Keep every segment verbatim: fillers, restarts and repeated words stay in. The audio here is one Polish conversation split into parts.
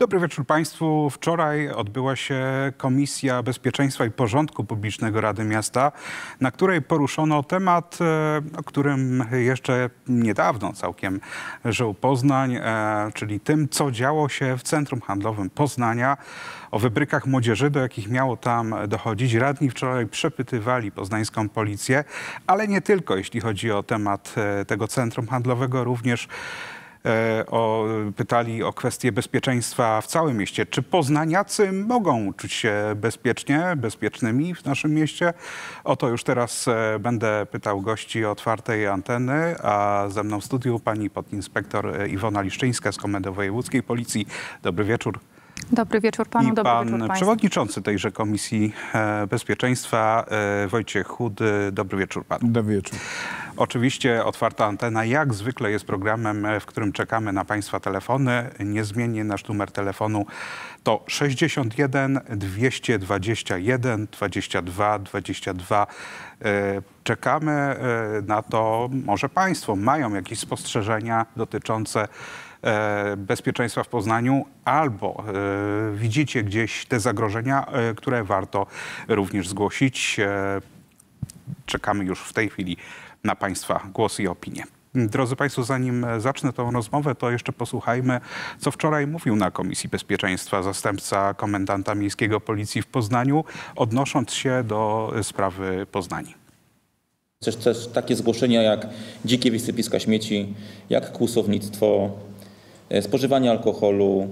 Dobry wieczór Państwu. Wczoraj odbyła się Komisja Bezpieczeństwa i Porządku Publicznego Rady Miasta, na której poruszono temat, o którym jeszcze niedawno całkiem żył Poznań, czyli tym, co działo się w Centrum Handlowym Poznania, o wybrykach młodzieży, do jakich miało tam dochodzić. Radni wczoraj przepytywali poznańską policję, ale nie tylko, jeśli chodzi o temat tego centrum handlowego, również O, pytali o kwestie bezpieczeństwa w całym mieście. Czy poznaniacy mogą czuć się bezpiecznie, bezpiecznymi w naszym mieście? O to już teraz będę pytał gości Otwartej Anteny, a ze mną w studiu pani podinspektor Iwona Liszczyńska z Komendy Wojewódzkiej Policji. Dobry wieczór. Dobry wieczór panu, I dobry pan wieczór państwu. przewodniczący tejże Komisji Bezpieczeństwa Wojciech Chudy. Dobry wieczór panu. Dobry wieczór. Oczywiście Otwarta Antena jak zwykle jest programem, w którym czekamy na Państwa telefony. Niezmiennie nasz numer telefonu to sześćdziesiąt jeden dwieście dwadzieścia jeden dwadzieścia dwa dwadzieścia dwa. Czekamy na to, może Państwo mają jakieś spostrzeżenia dotyczące bezpieczeństwa w Poznaniu, albo y, widzicie gdzieś te zagrożenia, y, które warto również zgłosić. Y, czekamy już w tej chwili na Państwa głosy i opinie. Drodzy Państwo, zanim zacznę tą rozmowę, to jeszcze posłuchajmy, co wczoraj mówił na Komisji Bezpieczeństwa zastępca komendanta miejskiego Policji w Poznaniu, odnosząc się do sprawy Poznani. Też, też takie zgłoszenia jak dzikie wysypiska śmieci, jak kłusownictwo, spożywanie alkoholu,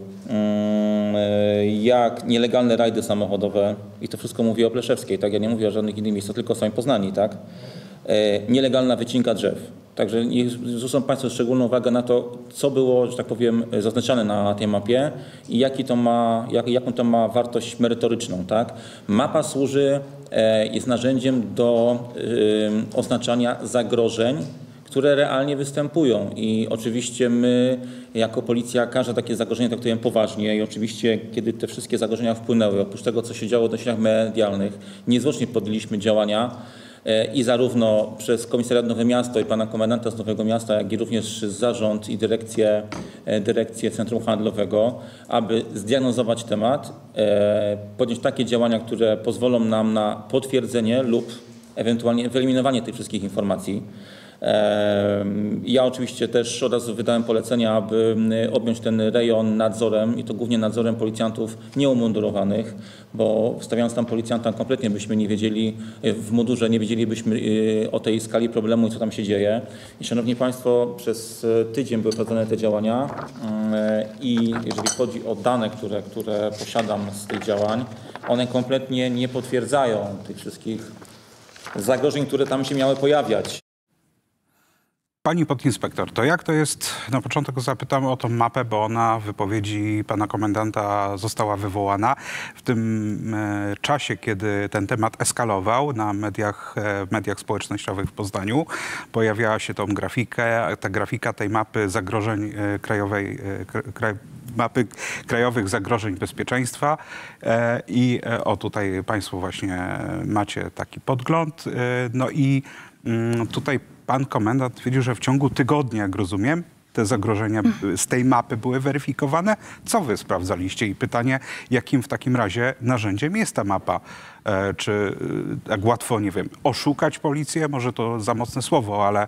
jak nielegalne rajdy samochodowe i to wszystko mówię o Pleszewskiej, tak? Ja nie mówię o żadnych innych miejscach, tylko o samym Poznaniu, tak? Nielegalna wycinka drzew. Także zwrócą Państwo szczególną uwagę na to, co było, że tak powiem, zaznaczane na tej mapie i jaki to ma, jak, jaką to ma wartość merytoryczną, tak? Mapa służy, jest narzędziem do y, oznaczania zagrożeń, które realnie występują i oczywiście my jako policja każde takie zagrożenie traktujemy poważnie i oczywiście kiedy te wszystkie zagrożenia wpłynęły, oprócz tego co się działo w sieciach medialnych, niezwłocznie podjęliśmy działania i zarówno przez Komisariat Nowe Miasto i pana komendanta z Nowego Miasta, jak i również zarząd i dyrekcję, dyrekcję Centrum Handlowego, aby zdiagnozować temat, podjąć takie działania, które pozwolą nam na potwierdzenie lub ewentualnie wyeliminowanie tych wszystkich informacji. Ja oczywiście też od razu wydałem polecenia, aby objąć ten rejon nadzorem i to głównie nadzorem policjantów nieumundurowanych, bo wstawiając tam policjanta kompletnie byśmy nie wiedzieli, w mundurze nie wiedzielibyśmy o tej skali problemu i co tam się dzieje. I szanowni Państwo, przez tydzień były prowadzone te działania i jeżeli chodzi o dane, które, które posiadam z tych działań, one kompletnie nie potwierdzają tych wszystkich zagrożeń, które tam się miały pojawiać. Pani podinspektor, to jak to jest, na początek zapytam o tą mapę, bo ona w wypowiedzi pana komendanta została wywołana w tym e, czasie, kiedy ten temat eskalował na mediach, e, w mediach społecznościowych w Poznaniu. Pojawiała się tą grafikę, ta grafika tej mapy zagrożeń e, krajowej, e, kraj, mapy krajowych zagrożeń bezpieczeństwa e, i e, o tutaj Państwo właśnie macie taki podgląd. E, no i mm, tutaj pan komendant twierdził, że w ciągu tygodnia, jak rozumiem, te zagrożenia z tej mapy były weryfikowane. Co wy sprawdzaliście? I pytanie, jakim w takim razie narzędziem jest ta mapa? E, czy tak łatwo, nie wiem, oszukać policję? Może to za mocne słowo, ale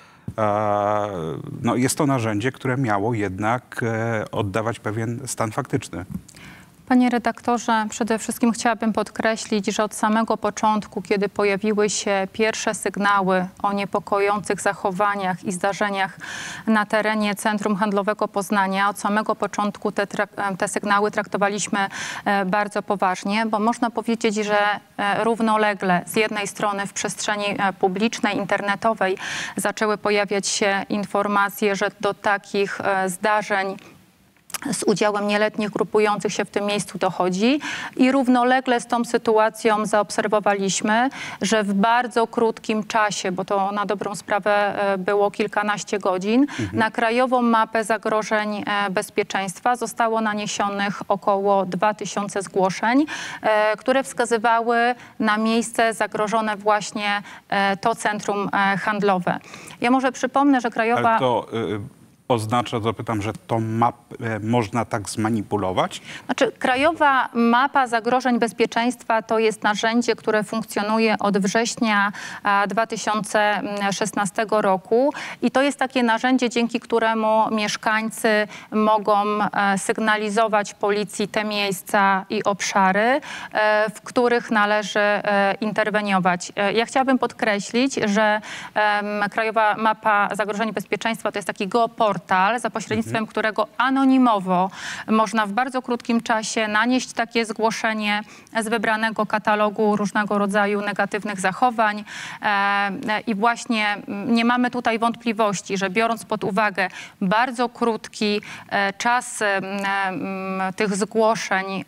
e, no, jest to narzędzie, które miało jednak e, oddawać pewien stan faktyczny. Panie redaktorze, przede wszystkim chciałabym podkreślić, że od samego początku, kiedy pojawiły się pierwsze sygnały o niepokojących zachowaniach i zdarzeniach na terenie Centrum Handlowego Poznania, od samego początku te, te sygnały traktowaliśmy bardzo poważnie, bo można powiedzieć, że równolegle z jednej strony w przestrzeni publicznej, internetowej zaczęły pojawiać się informacje, że do takich zdarzeń z udziałem nieletnich grupujących się w tym miejscu dochodzi i równolegle z tą sytuacją zaobserwowaliśmy, że w bardzo krótkim czasie, bo to na dobrą sprawę było kilkanaście godzin, mhm. na krajową mapę zagrożeń bezpieczeństwa zostało naniesionych około dwa tysiące zgłoszeń, które wskazywały na miejsce zagrożone właśnie to centrum handlowe. Ja może przypomnę, że krajowa... Ale to, y oznacza, zapytam, że tą mapę można tak zmanipulować? Znaczy, Krajowa Mapa Zagrożeń Bezpieczeństwa to jest narzędzie, które funkcjonuje od września dwa tysiące szesnastego roku i to jest takie narzędzie, dzięki któremu mieszkańcy mogą sygnalizować policji te miejsca i obszary, w których należy interweniować. Ja chciałabym podkreślić, że Krajowa Mapa Zagrożeń Bezpieczeństwa to jest taki geoportal, za pośrednictwem mhm. którego anonimowo można w bardzo krótkim czasie nanieść takie zgłoszenie z wybranego katalogu różnego rodzaju negatywnych zachowań i właśnie nie mamy tutaj wątpliwości, że biorąc pod uwagę bardzo krótki czas tych zgłoszeń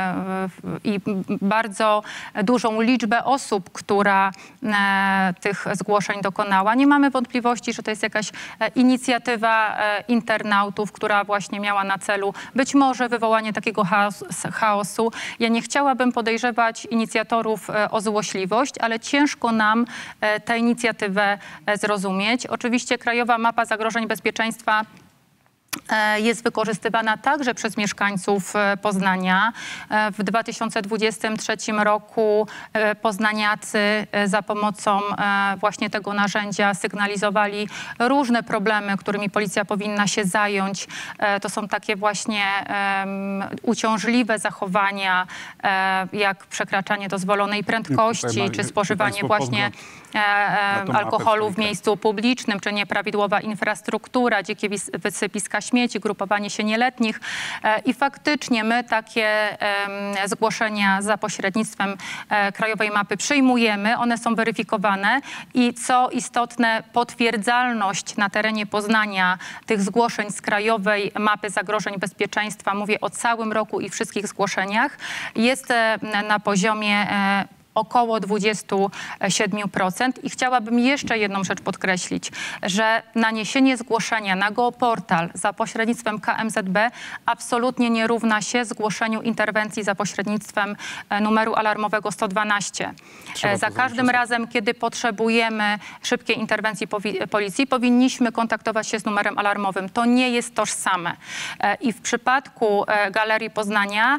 i bardzo dużą liczbę osób, która tych zgłoszeń dokonała, nie mamy wątpliwości, że to jest jakaś inicjatywa internautów, która właśnie miała na celu być może wywołanie takiego chaosu. Ja nie chciałabym podejrzewać inicjatorów o złośliwość, ale ciężko nam tę inicjatywę zrozumieć. Oczywiście Krajowa Mapa Zagrożeń Bezpieczeństwa jest wykorzystywana także przez mieszkańców Poznania. W dwa tysiące dwudziestym trzecim roku poznaniacy za pomocą właśnie tego narzędzia sygnalizowali różne problemy, którymi policja powinna się zająć. To są takie właśnie uciążliwe zachowania, jak przekraczanie dozwolonej prędkości, czy spożywanie właśnie alkoholu w miejscu publicznym, czy nieprawidłowa infrastruktura, dzikie wysypiska śmieci, grupowanie się nieletnich. I faktycznie my takie zgłoszenia za pośrednictwem Krajowej Mapy przyjmujemy. One są weryfikowane i co istotne, potwierdzalność na terenie Poznania tych zgłoszeń z Krajowej Mapy Zagrożeń Bezpieczeństwa, mówię o całym roku i wszystkich zgłoszeniach, jest na poziomie około dwadzieścia siedem procent. I chciałabym jeszcze jedną rzecz podkreślić, że naniesienie zgłoszenia na geoportal za pośrednictwem K M Z B absolutnie nie równa się zgłoszeniu interwencji za pośrednictwem numeru alarmowego sto dwanaście. Trzeba za każdym razem, kiedy potrzebujemy szybkiej interwencji policji, powinniśmy kontaktować się z numerem alarmowym. To nie jest tożsame. I w przypadku Galerii Poznania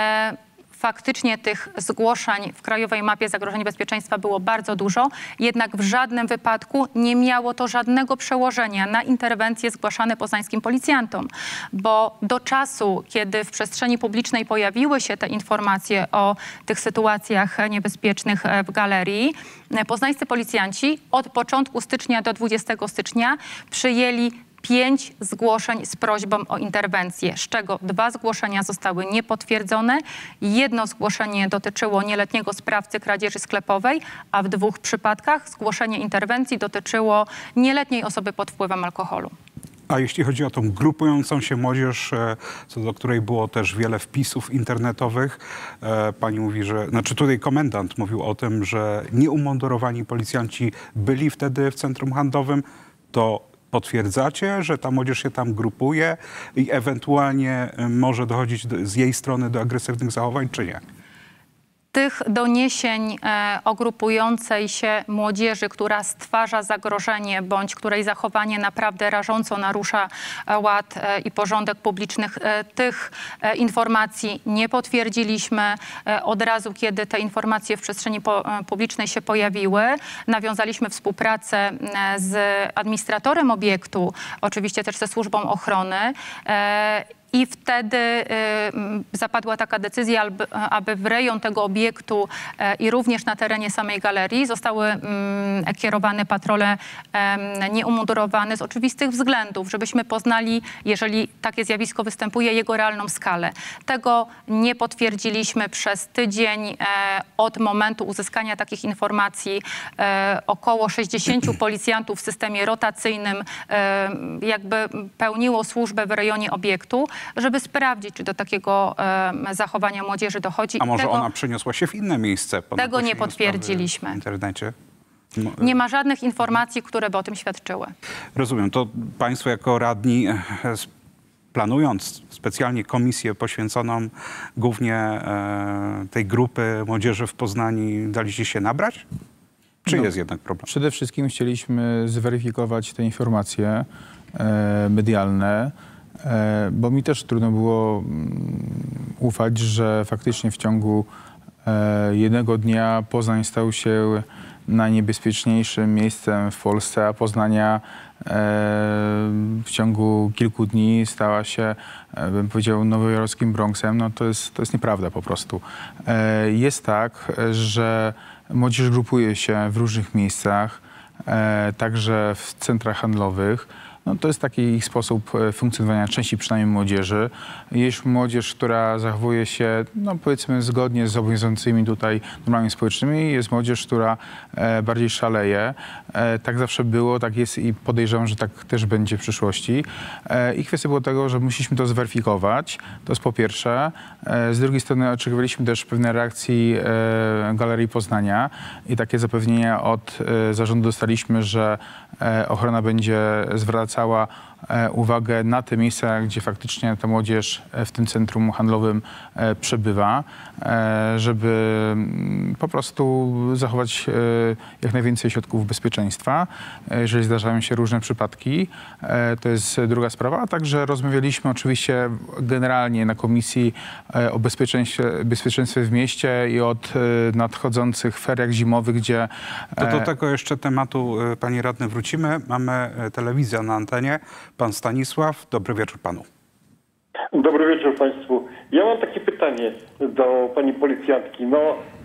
faktycznie tych zgłoszeń w Krajowej Mapie Zagrożeń Bezpieczeństwa było bardzo dużo, jednak w żadnym wypadku nie miało to żadnego przełożenia na interwencje zgłaszane poznańskim policjantom, bo do czasu, kiedy w przestrzeni publicznej pojawiły się te informacje o tych sytuacjach niebezpiecznych w galerii, poznańscy policjanci od początku stycznia do dwudziestego stycznia przyjęli pięć zgłoszeń z prośbą o interwencję, z czego dwa zgłoszenia zostały niepotwierdzone. Jedno zgłoszenie dotyczyło nieletniego sprawcy kradzieży sklepowej, a w dwóch przypadkach zgłoszenie interwencji dotyczyło nieletniej osoby pod wpływem alkoholu. A jeśli chodzi o tą grupującą się młodzież, co do której było też wiele wpisów internetowych, pani mówi, że, znaczy tutaj komendant mówił o tym, że nieumundurowani policjanci byli wtedy w centrum handlowym, to potwierdzacie, że ta młodzież się tam grupuje i ewentualnie może dochodzić do, z jej strony do agresywnych zachowań, czy nie? Tych doniesień e, o grupującej się młodzieży, która stwarza zagrożenie bądź której zachowanie naprawdę rażąco narusza ład e, i porządek publicznych, e, tych e, informacji nie potwierdziliśmy. E, od razu, kiedy te informacje w przestrzeni po, e, publicznej się pojawiły, nawiązaliśmy współpracę e, z administratorem obiektu, oczywiście też ze służbą ochrony. E, I wtedy y, zapadła taka decyzja, aby, aby w rejon tego obiektu y, i również na terenie samej galerii zostały y, kierowane patrole y, nieumudurowane z oczywistych względów, żebyśmy poznali, jeżeli takie zjawisko występuje, jego realną skalę. Tego nie potwierdziliśmy przez tydzień. Y, od momentu uzyskania takich informacji y, około sześćdziesięciu policjantów w systemie rotacyjnym y, jakby pełniło służbę w rejonie obiektu, żeby sprawdzić, czy do takiego e, zachowania młodzieży dochodzi. A może tego, ona przeniosła się w inne miejsce? Tego nie potwierdziliśmy. W internecie? Nie ma żadnych informacji, które by o tym świadczyły. Rozumiem. To państwo jako radni, planując specjalnie komisję poświęconą głównie e, tej grupy młodzieży w Poznaniu, daliście się nabrać? Czy No, jest jednak problem? Przede wszystkim chcieliśmy zweryfikować te informacje. e, medialne, e, bo mi też trudno było mm, ufać, że faktycznie w ciągu e, jednego dnia Poznań stał się najniebezpieczniejszym miejscem w Polsce, a Poznania e, w ciągu kilku dni stała się, e, bym powiedział, nowojorskim Bronxem. No to jest, to jest nieprawda po prostu. E, jest tak, że młodzież grupuje się w różnych miejscach, e, także w centrach handlowych. No, to jest taki ich sposób funkcjonowania części przynajmniej młodzieży. Jest młodzież, która zachowuje się, no powiedzmy, zgodnie z obowiązującymi tutaj normami społecznymi. Jest młodzież, która e, bardziej szaleje. E, tak zawsze było, tak jest i podejrzewam, że tak też będzie w przyszłości. E, I kwestia było tego, że musieliśmy to zweryfikować. To jest po pierwsze. E, z drugiej strony oczekiwaliśmy też pewnej reakcji e, Galerii Poznania i takie zapewnienia od e, zarządu dostaliśmy, że e, ochrona będzie zwracała Cała uwagę na te miejsca, gdzie faktycznie ta młodzież w tym centrum handlowym przebywa, żeby po prostu zachować jak najwięcej środków bezpieczeństwa, jeżeli zdarzają się różne przypadki. To jest druga sprawa. A także rozmawialiśmy oczywiście generalnie na komisji o bezpieczeństwie, bezpieczeństwie w mieście i od nadchodzących feriach zimowych, gdzie... To do tego jeszcze tematu, panie radny, wrócimy. Mamy telewizję na antenie. Pan Stanisław, dobry wieczór panu. Dobry wieczór państwu. Ja mam takie pytanie do pani policjantki. No,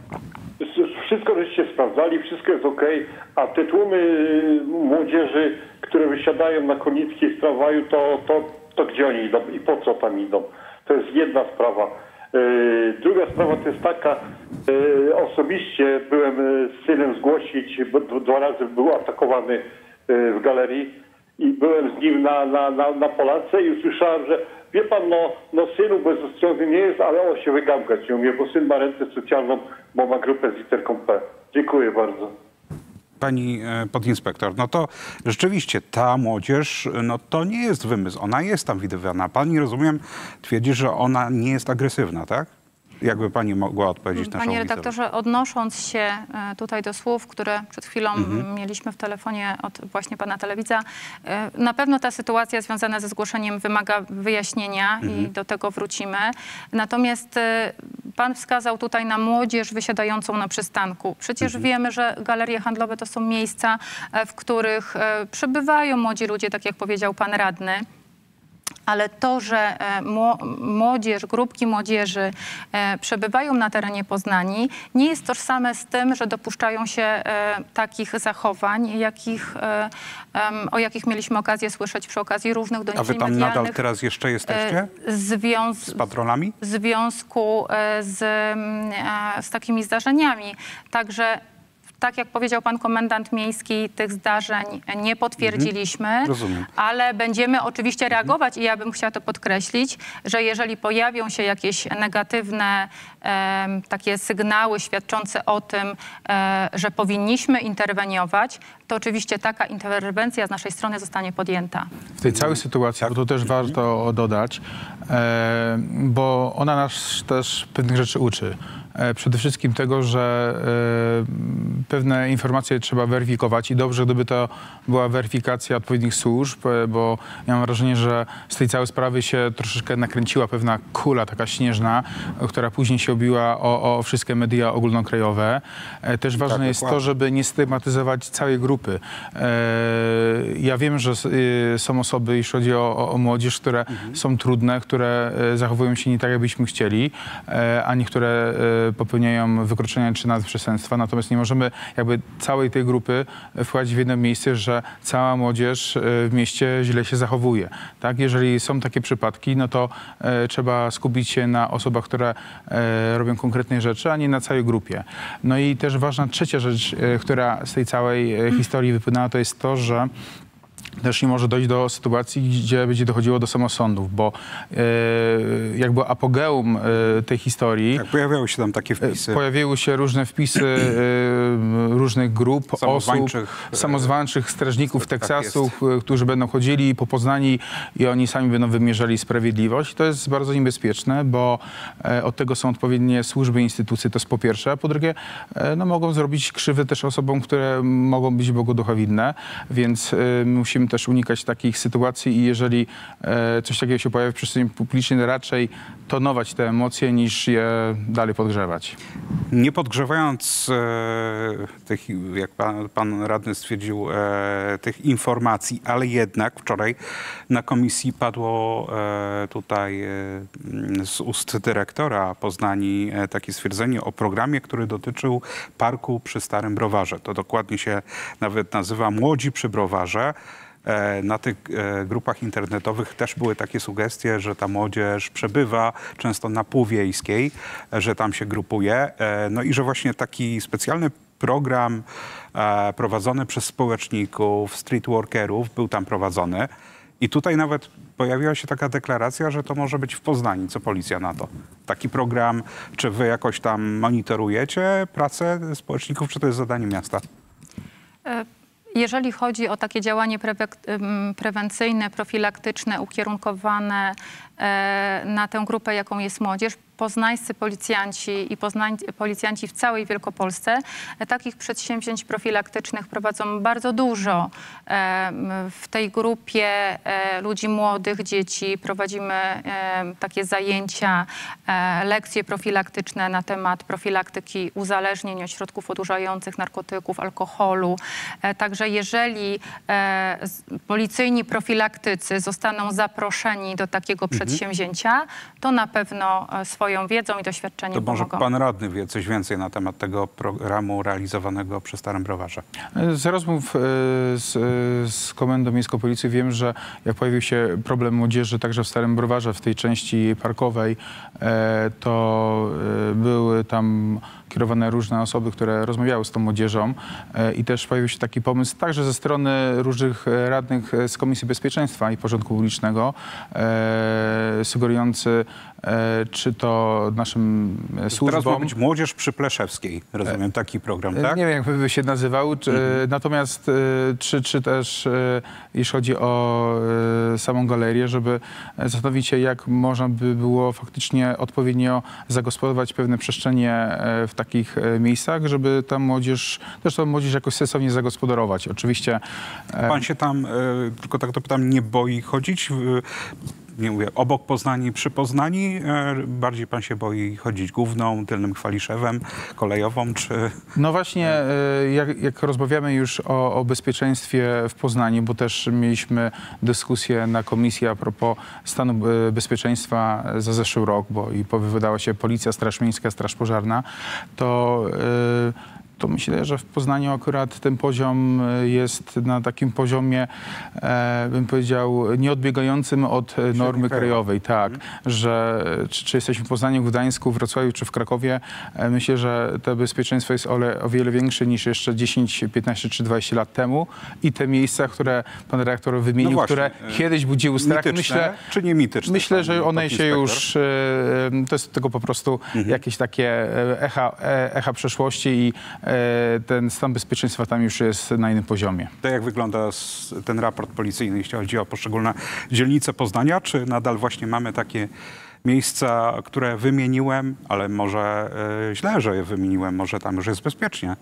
wszystko żeście sprawdzali, wszystko jest okej, a te tłumy młodzieży, które wysiadają na Konickiej z tramwaju, to, to, to gdzie oni idą i po co tam idą? To jest jedna sprawa. Yy, druga sprawa to jest taka, yy, osobiście byłem z synem zgłosić, bo dwa razy był atakowany yy, w galerii. I byłem z nim na, na, na, na Polance i usłyszałem, że wie pan, no, no synu bezostrzejony nie jest, ale on się wygamkać nie umie, bo syn ma rękę socjalną, bo ma grupę z literką P. Dziękuję bardzo. Pani podinspektor, no to rzeczywiście ta młodzież, no to nie jest wymysł, ona jest tam widywana. Pani, rozumiem, twierdzi, że ona nie jest agresywna, tak? Jakby pani mogła odpowiedzieć na Panie redaktorze, odnosząc się tutaj do słów, które przed chwilą mhm. mieliśmy w telefonie od właśnie pana telewidza, na pewno ta sytuacja związana ze zgłoszeniem wymaga wyjaśnienia mhm. i do tego wrócimy. Natomiast pan wskazał tutaj na młodzież wysiadającą na przystanku. Przecież mhm. wiemy, że galerie handlowe to są miejsca, w których przebywają młodzi ludzie, tak jak powiedział pan radny. Ale to, że młodzież, grupki młodzieży przebywają na terenie Poznani, nie jest tożsame z tym, że dopuszczają się takich zachowań, jakich, o jakich mieliśmy okazję słyszeć przy okazji różnych doniesień medialnych. A wy tam nadal teraz jeszcze jesteście? Związ... Z patrolami? W związku z, z takimi zdarzeniami. Także tak jak powiedział pan komendant miejski, tych zdarzeń nie potwierdziliśmy, mhm. ale będziemy oczywiście reagować i ja bym chciała to podkreślić, że jeżeli pojawią się jakieś negatywne e, takie sygnały świadczące o tym, e, że powinniśmy interweniować, to oczywiście taka interwencja z naszej strony zostanie podjęta. W tej całej sytuacji, bo to też warto dodać, e, bo ona nas też pewnych rzeczy uczy. Przede wszystkim tego, że y, pewne informacje trzeba weryfikować i dobrze, gdyby to była weryfikacja odpowiednich służb, bo ja mam wrażenie, że z tej całej sprawy się troszeczkę nakręciła pewna kula taka śnieżna, która później się obiła o, o wszystkie media ogólnokrajowe. E, też ważne tak, jest dokładnie. to, żeby nie stygmatyzować całej grupy. E, ja wiem, że y, są osoby, jeśli chodzi o, o młodzież, które mhm. są trudne, które y, zachowują się nie tak, jakbyśmy chcieli, e, a niektóre y, popełniają wykroczenia czy nawet przestępstwa. Natomiast nie możemy jakby całej tej grupy wchodzić w jedno miejsce, że cała młodzież w mieście źle się zachowuje. Tak? Jeżeli są takie przypadki, no to e, trzeba skupić się na osobach, które e, robią konkretne rzeczy, a nie na całej grupie. No i też ważna trzecia rzecz, e, która z tej całej e, historii wypłynęła, to jest to, że też nie może dojść do sytuacji, gdzie będzie dochodziło do samosądów, bo e, jakby apogeum e, tej historii... Tak, pojawiały się tam takie wpisy. Pojawiły się różne wpisy e, różnych grup, samozwańczych, osób, samozwańczych strażników tak Teksasu, jest. którzy będą chodzili po Poznani i oni sami będą wymierzali sprawiedliwość. To jest bardzo niebezpieczne, bo e, od tego są odpowiednie służby i instytucje, to jest po pierwsze, a po drugie e, no, mogą zrobić krzywdę też osobom, które mogą być Bogu duchowinne, więc e, musimy musimy też unikać takich sytuacji i jeżeli e, coś takiego się pojawia w przestrzeni publicznej, raczej tonować te emocje, niż je dalej podgrzewać. Nie podgrzewając e, tych, jak pan, pan radny stwierdził, e, tych informacji, ale jednak wczoraj na komisji padło e, tutaj e, z ust dyrektora Poznani e, takie stwierdzenie o programie, który dotyczył parku przy Starym Browarze. To dokładnie się nawet nazywa Młodzi przy Browarze. Na tych grupach internetowych też były takie sugestie, że ta młodzież przebywa często na Półwiejskiej, że tam się grupuje. No i że właśnie taki specjalny program prowadzony przez społeczników, streetworkerów był tam prowadzony. I tutaj nawet pojawiła się taka deklaracja, że to może być w Poznaniu. Co policja na to? Taki program, czy wy jakoś tam monitorujecie pracę społeczników, czy to jest zadanie miasta? Jeżeli chodzi o takie działanie prewencyjne, profilaktyczne, ukierunkowane na tę grupę, jaką jest młodzież, poznańscy policjanci i poznań, policjanci w całej Wielkopolsce takich przedsięwzięć profilaktycznych prowadzą bardzo dużo. W tej grupie ludzi młodych, dzieci prowadzimy takie zajęcia, lekcje profilaktyczne na temat profilaktyki uzależnień od środków odurzających, narkotyków, alkoholu. Także jeżeli policyjni profilaktycy zostaną zaproszeni do takiego mhm. przedsięwzięcia, to na pewno swoją wiedzą i doświadczeniem To może pomogą. pan radny wie coś więcej na temat tego programu realizowanego przy Starym Browarze. Z rozmów z, z Komendą Miejską Policji wiem, że jak pojawił się problem młodzieży także w Starym Browarze, w tej części parkowej, to były tam kierowane różne osoby, które rozmawiały z tą młodzieżą i też pojawił się taki pomysł także ze strony różnych radnych z Komisji Bezpieczeństwa i Porządku Publicznego, sugerujący, czy to naszym służbom... Teraz ma być Młodzież przy Pleszewskiej, rozumiem, taki program, tak? Nie wiem, jak by się nazywał, czy, mhm. natomiast czy, czy też jeśli chodzi o samą galerię, żeby zastanowić się, jak można by było faktycznie odpowiednio zagospodarować pewne przestrzenie w takich miejscach, żeby ta młodzież, też tą młodzież jakoś sensownie zagospodarować. Oczywiście... Pan się tam, tylko tak dopytam, nie boi chodzić? Nie mówię, obok Poznani, przy Poznani, bardziej pan się boi chodzić główną, tylnym Chwaliszewem, kolejową, czy... No właśnie, jak, jak rozmawiamy już o, o bezpieczeństwie w Poznaniu, bo też mieliśmy dyskusję na komisji a propos stanu bezpieczeństwa za zeszły rok, bo i wydała się Policja, Straż Miejska, Straż Pożarna, to... to myślę, że w Poznaniu akurat ten poziom jest na takim poziomie, e, bym powiedział, nieodbiegającym od normy krajowej. Tak, mhm. że czy, czy jesteśmy w Poznaniu, w Gdańsku, w Wrocławiu czy w Krakowie, e, myślę, że to bezpieczeństwo jest o, o wiele większe niż jeszcze dziesięć, piętnaście czy dwadzieścia lat temu i te miejsca, które pan redaktor wymienił, no właśnie, które kiedyś budziły strach, mityczne, myślę, czy nie mityczne? Myślę, że one się już, e, to jest tylko po prostu mhm. jakieś takie echa, echa przeszłości i ten stan bezpieczeństwa tam już jest na innym poziomie. To jak wygląda ten raport policyjny, jeśli chodzi o poszczególne dzielnice Poznania? Czy nadal właśnie mamy takie miejsca, które wymieniłem, ale może y, źle, że je wymieniłem, może tam już jest bezpiecznie?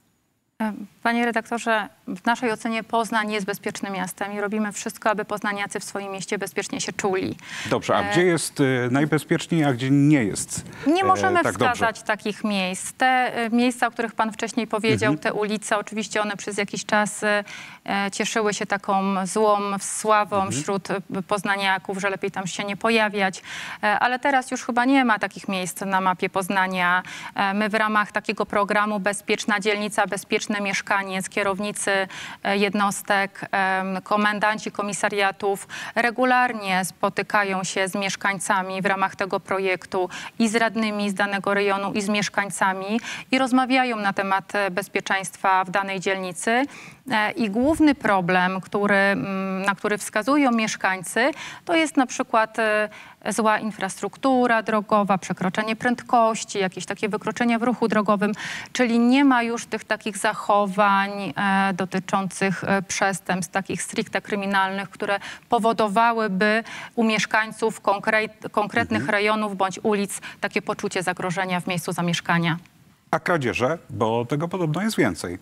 Panie redaktorze, w naszej ocenie Poznań jest bezpiecznym miastem i robimy wszystko, aby poznaniacy w swoim mieście bezpiecznie się czuli. Dobrze, a e... gdzie jest y, najbezpieczniej, a gdzie nie jest? Nie możemy e, tak wskazać dobrze. takich miejsc. Te y, miejsca, o których pan wcześniej powiedział, mhm. te ulice, oczywiście one przez jakiś czas y, cieszyły się taką złą sławą mhm. wśród poznaniaków, że lepiej tam się nie pojawiać. E, ale teraz już chyba nie ma takich miejsc na mapie Poznania. E, my w ramach takiego programu Bezpieczna Dzielnica, Bezpieczne Mieszkaniec, kierownicy jednostek, komendanci komisariatów regularnie spotykają się z mieszkańcami w ramach tego projektu i z radnymi z danego rejonu i z mieszkańcami i rozmawiają na temat bezpieczeństwa w danej dzielnicy. I główny problem, który, na który wskazują mieszkańcy, to jest na przykład zła infrastruktura drogowa, przekroczenie prędkości, jakieś takie wykroczenia w ruchu drogowym, czyli nie ma już tych takich zachowań e, dotyczących e, przestępstw, takich stricte kryminalnych, które powodowałyby u mieszkańców konkret, konkretnych mhm. rejonów bądź ulic takie poczucie zagrożenia w miejscu zamieszkania. A kradzieże? Bo tego podobno jest więcej.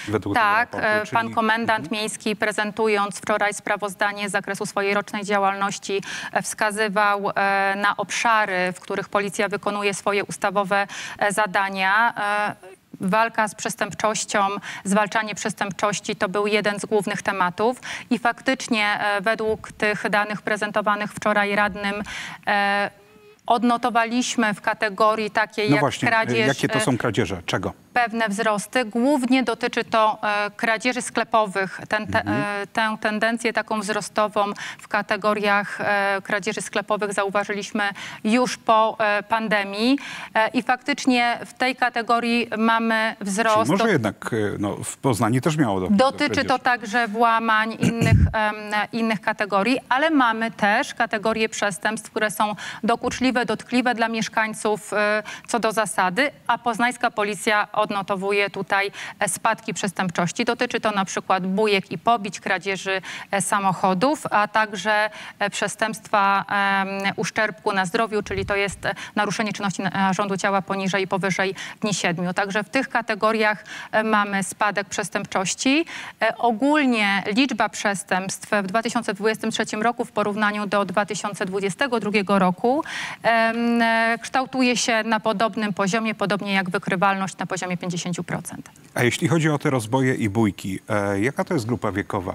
według Tak, tego raportu, e, pan czyli- komendant miejski, prezentując wczoraj sprawozdanie z zakresu swojej rocznej działalności, e, wskazywał e, na obszary, w których policja wykonuje swoje ustawowe e, zadania. E, Walka z przestępczością, zwalczanie przestępczości to był jeden z głównych tematów i faktycznie e, według tych danych prezentowanych wczoraj radnym e, odnotowaliśmy w kategorii takiej No jak właśnie, kradzież... jakie to e, są kradzieże? Czego? pewne wzrosty. Głównie dotyczy to e, kradzieży sklepowych. Ten, te, e, tę tendencję taką wzrostową w kategoriach e, kradzieży sklepowych zauważyliśmy już po e, pandemii e, i faktycznie w tej kategorii mamy Czyli wzrost. może Do- jednak y, no, w Poznaniu też miało do Dotyczy to także włamań innych, em, innych kategorii, ale mamy też kategorie przestępstw, które są dokuczliwe, dotkliwe dla mieszkańców e, co do zasady, a poznańska policja odnotowuje tutaj e, spadki przestępczości. Dotyczy to na przykład bujek i pobić, kradzieży e, samochodów, a także e, przestępstwa em, uszczerbku na zdrowiu, czyli to jest e, naruszenie czynności narządu ciała poniżej i powyżej dni siedmiu. Także w tych kategoriach e, mamy spadek przestępczości. E, Ogólnie liczba przestępstw w dwa tysiące dwudziestym trzecim roku w porównaniu do dwa tysiące dwudziestego drugiego roku em, e, kształtuje się na podobnym poziomie, podobnie jak wykrywalność na poziomie pięćdziesiąt procent. A jeśli chodzi o te rozboje i bójki, e, jaka to jest grupa wiekowa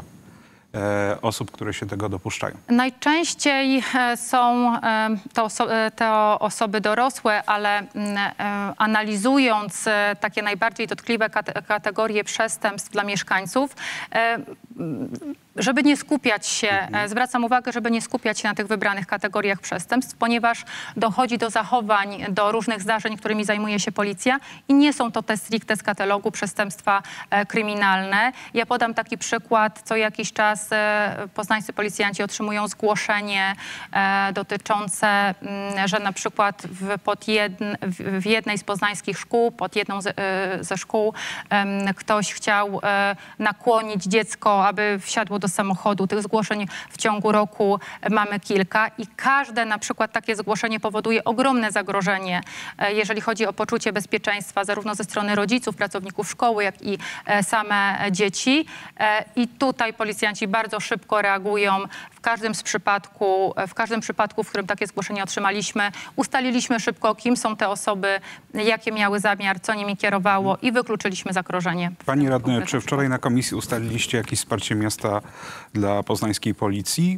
e, osób, które się tego dopuszczają? Najczęściej e, są e, to, oso- e, to osoby dorosłe, ale mm, e, analizując e, takie najbardziej dotkliwe kate- kategorie przestępstw dla mieszkańców, e, m, żeby nie skupiać się, e, zwracam uwagę, żeby nie skupiać się na tych wybranych kategoriach przestępstw, ponieważ dochodzi do zachowań, do różnych zdarzeń, którymi zajmuje się policja i nie są to te stricte z katalogu przestępstwa e, kryminalne. Ja podam taki przykład. Co jakiś czas e, poznańscy policjanci otrzymują zgłoszenie e, dotyczące, m, że na przykład w, pod jedn, w, w jednej z poznańskich szkół, pod jedną z, e, ze szkół em, ktoś chciał e, nakłonić dziecko, aby wsiadło do samochodu. Tych zgłoszeń w ciągu roku mamy kilka i każde na przykład takie zgłoszenie powoduje ogromne zagrożenie, e, jeżeli chodzi o poczucie bezpieczeństwa zarówno ze strony rodziców, pracowników szkoły, jak i e, same dzieci. E, I tutaj policjanci bardzo szybko reagują. W każdym z przypadku, w każdym przypadku, w którym takie zgłoszenie otrzymaliśmy, ustaliliśmy szybko, kim są te osoby, jakie miały zamiar, co nimi kierowało i wykluczyliśmy zagrożenie. w Pani tym radny, konkretnym czy wczoraj na komisji ustaliliście jakieś wsparcie miasta dla poznańskiej policji?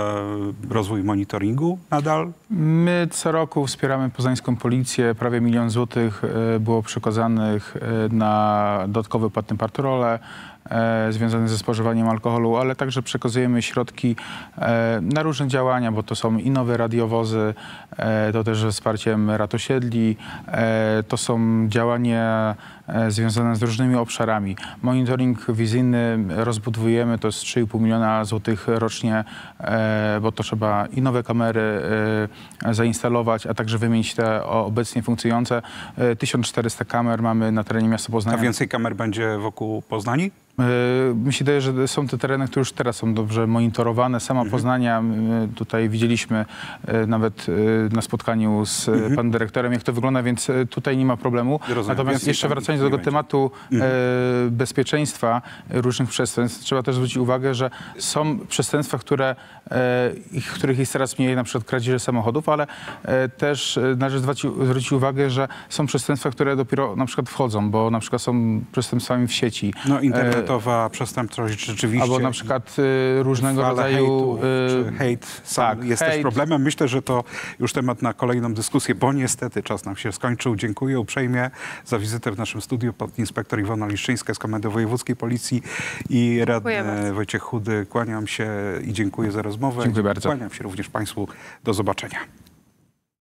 E, rozwój monitoringu nadal? My co roku wspieramy poznańską policję. Prawie milion złotych e, było przekazanych e, na dodatkowe płatne patrole e, związane ze spożywaniem alkoholu, ale także przekazujemy środki e, na różne działania, bo to są i nowe radiowozy, e, to też ze wsparciem rad osiedli, e, to są działania e, związane z różnymi obszarami. Monitoring wizyjny rozbudowujemy, to jest trzy i pół miliona złotych rocznie, e, bo to trzeba i nowe kamery e, zainstalować, a także wymienić te obecnie funkcjonujące. E, tysiąc czterysta kamer mamy na terenie miasta A Poznania. więcej kamer będzie wokół Poznani? E, Mi się wydaje, że są te tereny, które już teraz są dobrze monitorowane. Sama Poznania, my tutaj widzieliśmy e, nawet e, na spotkaniu z e, panem dyrektorem, jak to wygląda, więc e, tutaj nie ma problemu. Rozumiem. Natomiast Więcej jeszcze tam wracając nie do tego będzie. tematu e, bezpieczeństwa różnych przestępstw, trzeba też zwrócić uwagę, że są przestępstwa, które, e, ich, których jest coraz mniej, na przykład kradzieże samochodów, ale e, też e, należy zwrócić, zwrócić uwagę, że są przestępstwa, które dopiero na przykład wchodzą, bo na przykład są przestępstwami w sieci. No internetowa przestępczość rzeczywiście. Albo na przykład y, różnego fale rodzaju... hejtu, y, czy hejt sam tak, jest też hejt. problemem. Myślę, że to już temat na kolejną dyskusję, bo niestety czas nam się skończył. Dziękuję uprzejmie za wizytę w naszym studiu podinspektor Iwona Liszczyńska z Komendy Wojewódzkiej Policji i radny bardzo. Wojciech Chudy. Kłaniam się i dziękuję za rozmowę. Dziękuję bardzo. Kłaniam się również Państwu. Do zobaczenia.